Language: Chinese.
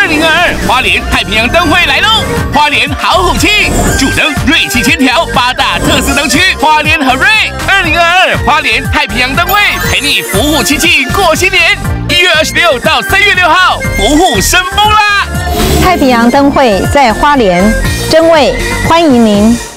2022花莲太平洋灯会来喽！花莲好虎气，主灯锐气千条，8大特色灯区，花莲很锐。2022花莲太平洋灯会陪你伏虎气气过新年。1月26到3月6号，伏虎生风啦！ 太平洋灯会在花莲，真味欢迎您。